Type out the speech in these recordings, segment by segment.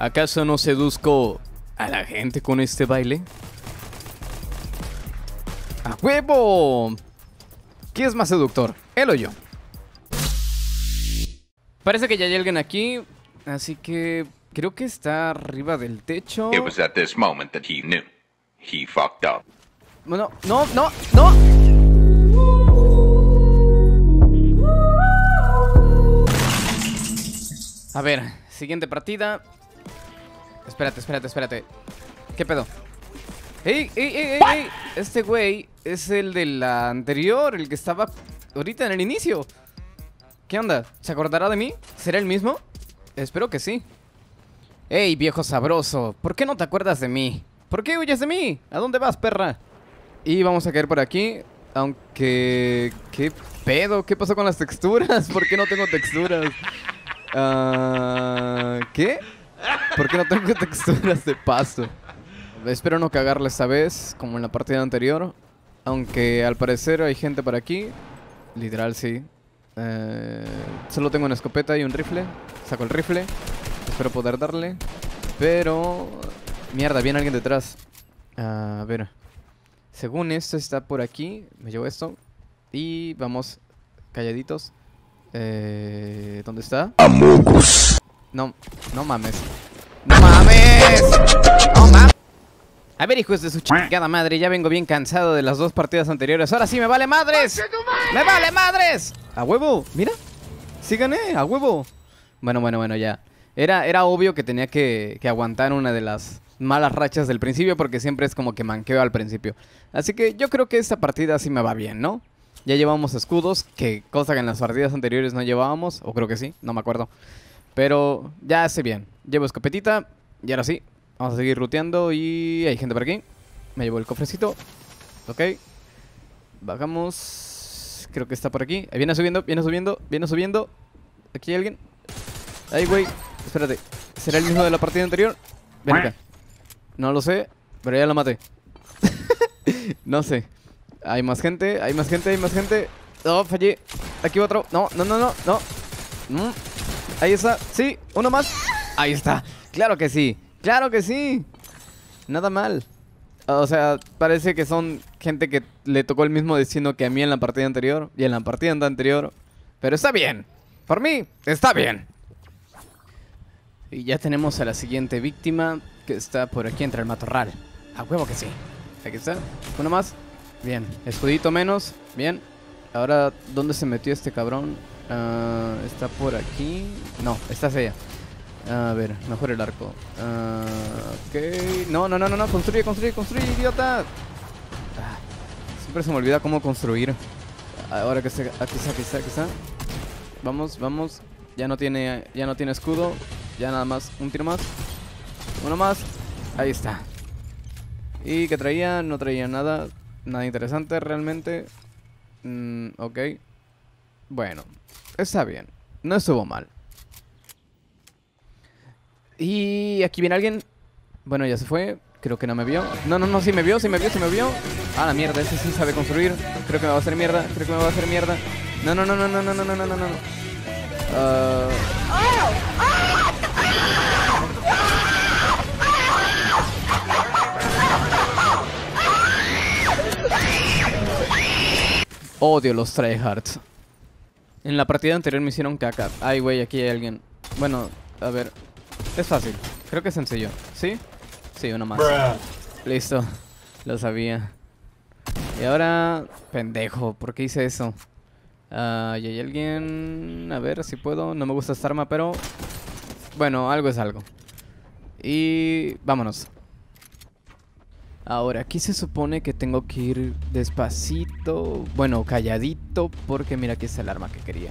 ¿Acaso no seduzco a la gente con este baile? ¡A huevo! ¿Quién es más seductor? ¿Él o yo? Parece que ya hay alguien aquí, así que creo que está arriba del techo. It was at this moment that he knew. He fucked up. Bueno, no, no, no. A ver, siguiente partida. Espérate. ¿Qué pedo? ¡Ey! Este güey es el de la anterior, el que estaba ahorita en el inicio. ¿Qué onda? ¿Se acordará de mí? ¿Será el mismo? Espero que sí. ¡Ey, viejo sabroso! ¿Por qué no te acuerdas de mí? ¿Por qué huyes de mí? ¿A dónde vas, perra? Y vamos a caer por aquí. Aunque... ¿Qué pedo? ¿Qué pasó con las texturas? ¿Por qué no tengo texturas? ¿Qué? ¿Por qué no tengo texturas de paso? Espero no cagarla esta vez, como en la partida anterior. Aunque al parecer hay gente por aquí. Literal, sí. Solo tengo una escopeta y un rifle. Saco el rifle. Espero poder darle. Pero... Mierda, viene alguien detrás. A ver. Según esto está por aquí. Me llevo esto. Y vamos calladitos. ¿Dónde está? Amogus. No, no mames. ¡No mames! ¡No mames! A ver, hijos de su chingada madre, ya vengo bien cansado de las dos partidas anteriores. ¡Ahora sí me vale madres! ¡Me vale madres! ¡A huevo! Mira, sí gané, a huevo. Bueno, ya. Era obvio que tenía que aguantar una de las malas rachas del principio, porque siempre es como que manqueo al principio. Así que yo creo que esta partida sí me va bien, ¿no? Ya llevamos escudos, que cosa que en las partidas anteriores no llevábamos. O creo que sí, no me acuerdo. Pero ya sé bien. Llevo escopetita y ahora sí. Vamos a seguir looteando y hay gente por aquí. Me llevo el cofrecito. Ok. Bajamos. Creo que está por aquí. Viene subiendo. Aquí hay alguien. Ahí, güey. Espérate. ¿Será el mismo de la partida anterior? Ven acá. No lo sé, pero ya lo maté. No sé. Hay más gente. Oh, fallé. Aquí otro. No. Ahí está. Sí, uno más. Ahí está. Claro que sí. Nada mal. O sea, parece que son gente que le tocó el mismo destino que a mí en la partida anterior y en la partida anterior. Pero está bien. Por mí, está bien. Y ya tenemos a la siguiente víctima, que está por aquí entre el matorral. A huevo que sí. Aquí está. Uno más. Bien. Escudito menos. Bien. Ahora, ¿dónde se metió este cabrón? Está por aquí. No, está hacia allá. A ver, mejor el arco. Ok. No. Construye, idiota. Siempre se me olvida cómo construir. Ahora que está. Aquí está. Vamos. Ya no tiene escudo. Ya nada más. Un tiro más. Uno más. Ahí está. ¿Y qué traía? No traía nada. Nada interesante realmente. Ok. Bueno. Está bien. No estuvo mal. Y aquí viene alguien. Bueno, ya se fue. Creo que no me vio. No, sí me vio. Ah, la mierda, ese sí sabe construir. Creo que me va a hacer mierda. No. Odio los tryhards. En la partida anterior me hicieron caca. Ay, güey, aquí hay alguien. Bueno, a ver. Es fácil. Creo que es sencillo. ¿Sí? Sí, uno más. Listo. Lo sabía. Y ahora... Pendejo. ¿Por quí hice eso? Y hay alguien... A ver si puedo. No me gusta esta arma, pero... Bueno, algo es algo. Y... Vámonos. Ahora, aquí se supone que tengo que ir despacito. Bueno, calladito. Porque mira, aquí está el arma que quería.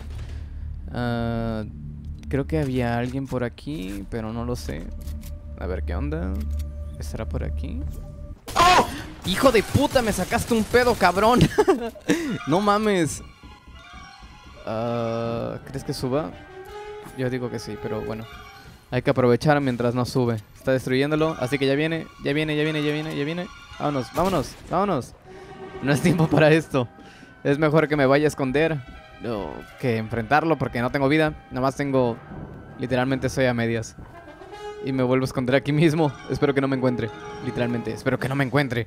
Creo que había alguien por aquí, pero no lo sé. A ver, ¿qué onda? ¿Estará por aquí? ¡Oh! ¡Hijo de puta! Me sacaste un pedo, cabrón. No mames. ¿Crees que suba? Yo digo que sí, pero bueno. Hay que aprovechar mientras no sube. Está destruyéndolo, así que ya viene. Vámonos. No es tiempo para esto. Es mejor que me vaya a esconder que enfrentarlo porque no tengo vida. Nada más tengo... Literalmente soy a medias. Y me vuelvo a esconder aquí mismo. Espero que no me encuentre. Literalmente, espero que no me encuentre.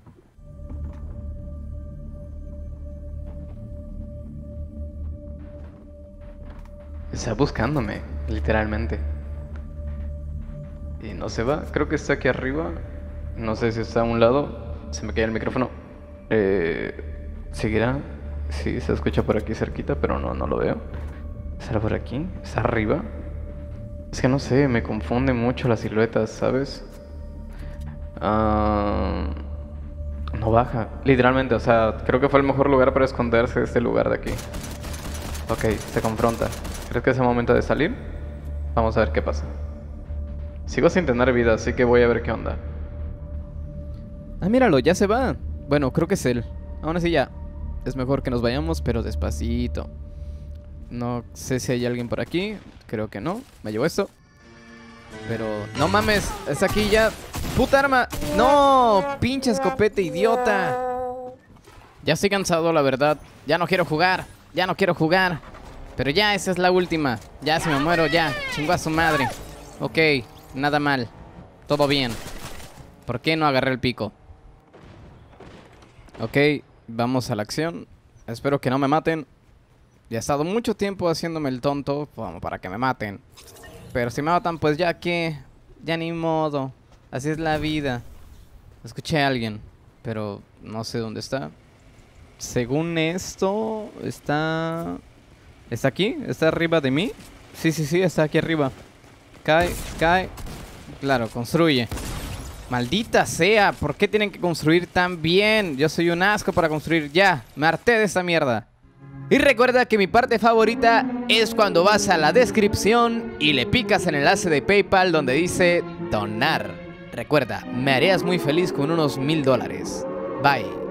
Está buscándome, literalmente. Y no se va. Creo que está aquí arriba. No sé si está a un lado. Se me cae el micrófono. ¿Seguirá? Sí, se escucha por aquí cerquita, pero no lo veo. ¿Estará por aquí? ¿Está arriba? Es que no sé, me confunden mucho las siluetas, ¿sabes? No baja. Literalmente, o sea, creo que fue el mejor lugar para esconderse de este lugar de aquí. Ok, se confronta. ¿Crees que es el momento de salir? Vamos a ver qué pasa. Sigo sin tener vida, así que voy a ver qué onda. Ah, míralo, ya se va. Bueno, creo que es él. Aún así ya. Es mejor que nos vayamos, pero despacito. No sé si hay alguien por aquí. Creo que no. Me llevo esto. Pero... ¡no mames! ¡Es aquí ya! ¡Puta arma! ¡No! ¡Pinche escopeta, idiota! Ya estoy cansado, la verdad. Ya no quiero jugar. Ya no quiero jugar. Pero ya, esa es la última. Ya, si me muero, ya. Chingo a su madre. Ok, nada mal. Todo bien. ¿Por qué no agarré el pico? Ok, vamos a la acción. Espero que no me maten. Ya he estado mucho tiempo haciéndome el tonto como para que me maten. Pero si me matan, pues ya que... ya ni modo. Así es la vida. Escuché a alguien, pero no sé dónde está. Según esto, está... ¿está aquí? ¿Está arriba de mí? Sí, está aquí arriba. Cae. Claro, construye. Maldita sea, ¿por qué tienen que construir tan bien? Yo soy un asco para construir. Ya, me harté de esta mierda. Y recuerda que mi parte favorita es cuando vas a la descripción y le picas el enlace de PayPal donde dice donar. Recuerda, me harías muy feliz con unos $1000. Bye.